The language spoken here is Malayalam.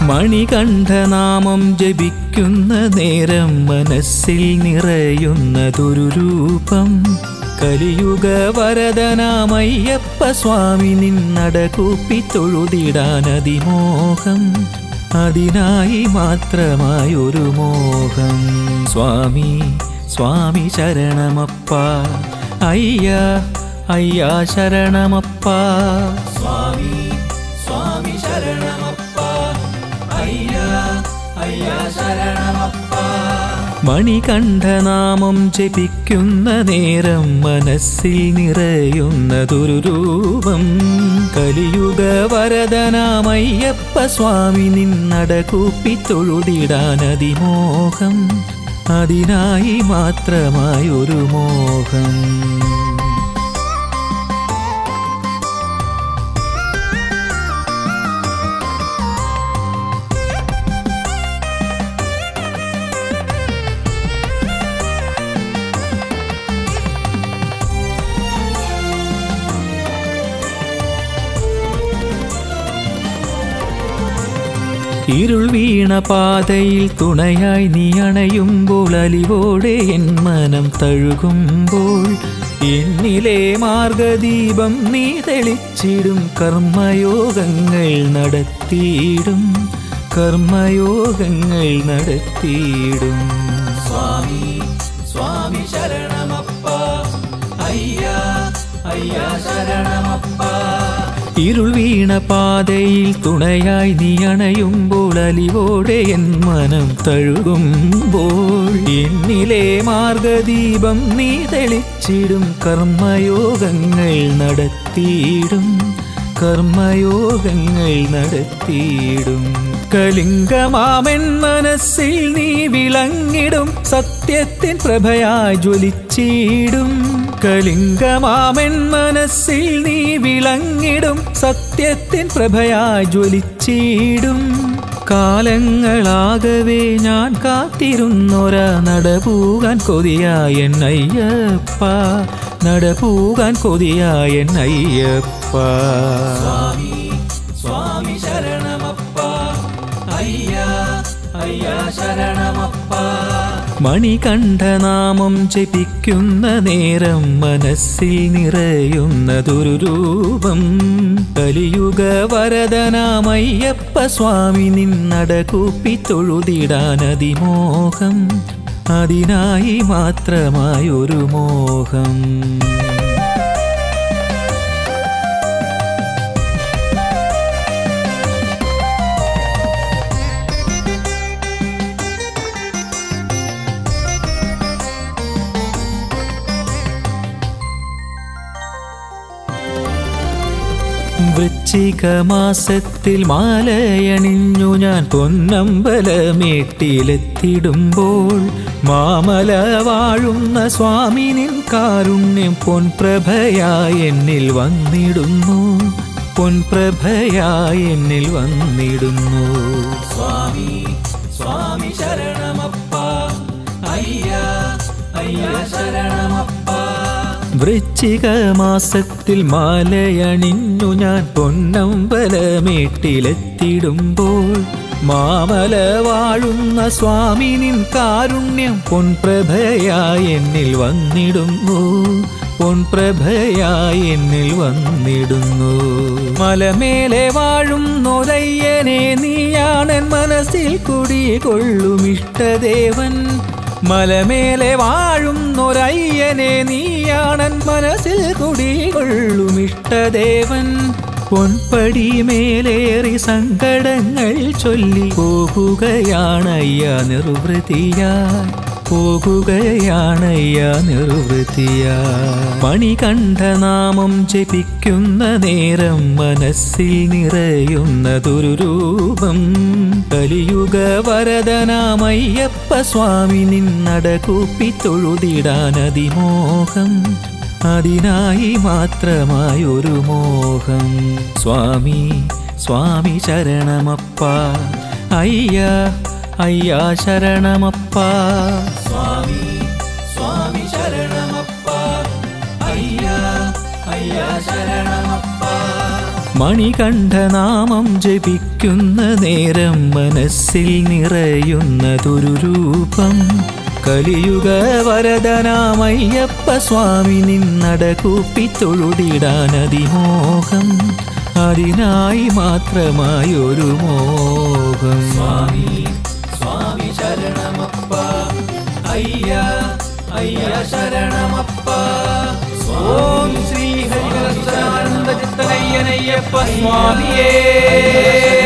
മണികണ്ഠനാമം ജപിക്കുന്ന നേരം മനസ്സിൽ നിറയുന്നതൊരു രൂപം. കലിയുഗ വരദനാമയ്യപ്പ സ്വാമി നിന്നടകൂപ്പി തൊഴുതിടാൻ അതിമോഹം. അതിനായി മാത്രമായൊരു മോഹം. സ്വാമി സ്വാമി ശരണമപ്പ, അയ്യ അയ്യ ശരണമപ്പ. സ്വാമി സ്വാമി ശരണമപ്പ, അയ്യ അയ്യ ശരണമപ്പ. മണികണ്ഠനാമം ജപിക്കുന്ന നേരം മനസ്സിൽ നിറയുന്നതൊരു രൂപം. കലിയുഗ വരദനാമയ്യപ്പ സ്വാമി നിന്നടകൂപ്പി തൊഴുതിടാൻ അതിമോഹം. അതിനായി മാത്രമായൊരു മോഹം. ഇരുൾ വീണ പാതയിൽ തുണയായി നീ അണയുമ്പോൾ, അലിവോടെ എൻ മനം തഴുകുമ്പോൾ, എന്നിലെ മാർഗദീപം നീ തെളിച്ചിടും. കർമ്മയോഗങ്ങൾ നടത്തിയിടും, കർമ്മയോഗങ്ങൾ നടത്തിയിടും. സ്വാമി സ്വാമി ശരണമപ്പ, അയ്യ അയ്യ ശരണമപ്പ. ഇരുൾ വീണ പാതയിൽ തുണയായി നീ അണയുമ്പോൾ, അലിവോടെ എൻ മനം തഴുകുമ്പോൾ, എന്നിലെ മാർഗദീപം നീ തെളിച്ചിടും. കർമ്മയോഗങ്ങൾ നടത്തിയിടും, കർമ്മയോഗങ്ങൾ നടത്തിയിടും. കലിംഗമാമൻ മനസ്സിൽ നീ വിളങ്ങിടും, സത്യത്തിൻ പ്രഭയായി ജ്വലിച്ചിടും. കലിംഗമാമൻ മനസ്സിൽ നീ വിളങ്ങിടും, സത്യത്തിൻ പ്രഭയായി ജ്വലിച്ചിടും. കാലങ്ങളാകവേ ഞാൻ കാത്തിരുന്നൊരാ നടപൂകാൻ കൊതിയായ അയ്യപ്പ, നടപൂകാൻ കൊതിയായ അയ്യപ്പ. സ്വാമി സ്വാമി ശരണമപ്പ, അയ്യ അയ്യ ശരണമപ്പ. മണികണ്ഠനാമം ജപിക്കുന്ന നേരം മനസ്സിൽ നിറയുന്നതൊരു രൂപം. കലിയുഗ വരദനാമയ്യപ്പ സ്വാമി നിന്നടകൂപ്പി തൊഴുതിടാൻ അതിമോഹം. അതിനായി മാത്രമായൊരു മോഹം. വൃശ്ചിക മാസത്തിൽ മാലയണിഞ്ഞു ഞാൻ പൊന്നമ്പലമേട്ടിലെത്തിടുമ്പോൾ, മാമല വാഴുന്ന സ്വാമി നിൻ കാരുണ്യം പൊൻപ്രഭയായി എന്നിൽ വന്നിടുന്നു, പൊൻപ്രഭയായി എന്നിൽ വന്നിടുന്നു. സ്വാമി സ്വാമി ശരണമപ്പ, അയ്യ അയ്യ ശരണമപ്പ. വൃശ്ചിക മാസത്തിൽ മാലയണിഞ്ഞു ഞാൻ പൊന്നമ്പലമേട്ടിലെത്തിടുമ്പോൾ, മാമല വാഴുന്ന സ്വാമി നിൻ കാരുണ്യം പൊൻപ്രഭയായി എന്നിൽ വന്നിടുന്നു, പൊൻപ്രഭയായി എന്നിൽ വന്നിടുന്നു. മലമേലെ വാഴുന്നൊരയ്യനെ നീയാണെൻ മനസ്സിൽ കുടികൊള്ളും ഇഷ്ടദേവൻ. മലമേലെ വാഴുന്നൊരയ്യനെ നീയാണൻ മനസ്സിൽ കുടികൊള്ളും ഇഷ്ടദേവൻ. പൊൻപടി മേലേറി സങ്കടങ്ങൾ ചൊല്ലി പോകുകയാണയ്യ നിർവൃതിയായി, പോകുകയാണയ്യ നിർവൃതിയായി. മണികണ്ഠനാമം ജപിക്കുന്ന നേരം മനസ്സിൽ നിറയുന്നതൊരു രൂപം. കലിയുഗ വരദനാമയ്യപ്പ സ്വാമി നിന്നടകൂപ്പി തൊഴുതിടാൻ അതിമോഹം. അതിനായി മാത്രമായൊരു മോഹം. സ്വാമി സ്വാമി ശരണമപ്പ, അയ്യ അയ്യ ശരണമപ്പ. സ്വാമി സ്വാമി ശരണമപ്പ, അയ്യ അയ്യ ശരണമപ്പ. മണികണ്ഠനാമം ജപിക്കുന്ന നേരം മനസ്സിൽ നിറയുന്നതൊരു രൂപം. കലിയുഗ വരദനാമയ്യപ്പ സ്വാമി നിന്നടകൂപ്പി തൊഴുതിടാൻ അതിമോഹം. അതിനായി മാത്രമായൊരു മോഹം. സ്വാമി സ്വാമി ശരണമപ്പ അയ്യ അയ്യ ശരണമപ്പ. ഓം ശ്രീ ഹരിഹരാനന്ദ ചിത്തനയ്യനയ്യപ്പ സ്വാമിയേ.